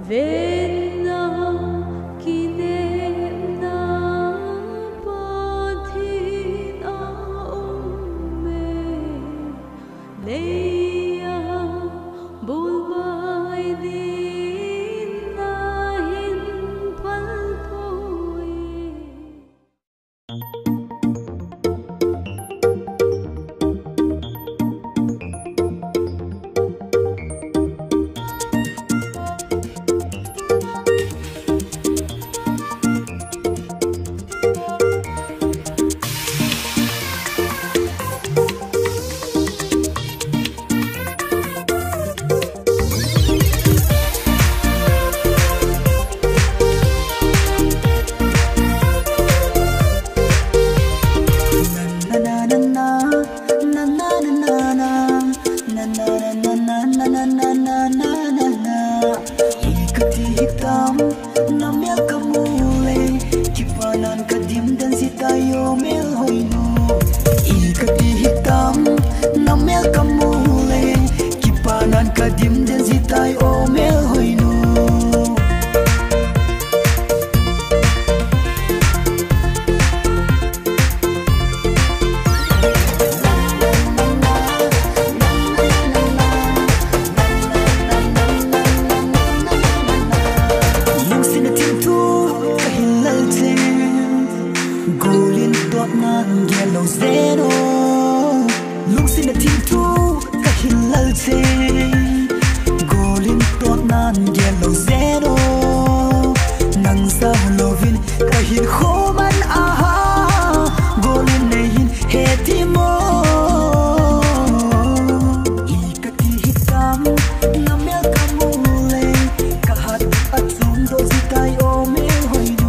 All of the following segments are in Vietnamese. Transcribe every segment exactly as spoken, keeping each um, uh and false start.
Vena Kinepna Pathen Aume Leia Bulbai Din Nahin Palpoe. Ekati hitam namya kamule kipanan kadim dan sitayo mel hoino. Ekati hitam namya kamule kipanan kadim dan sitayo mel hoino. Golin tot nan yellow zero lung sin a tin tu ka hilal che golin tot nan yellow zero nang sa lovin ka hin khoman aha golin nei hin heti mo Ekati hitam namel kamule ka hat atsum do zitai o me hoinu.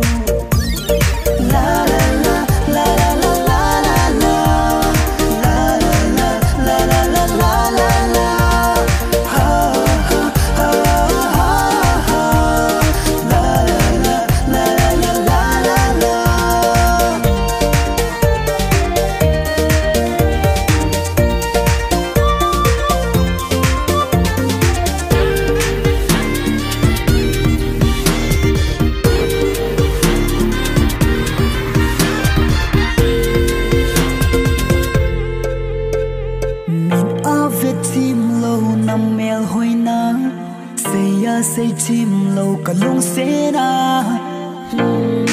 Chim lâu nằm mèo hôi na, say ya say chim lâu cả lung xe na.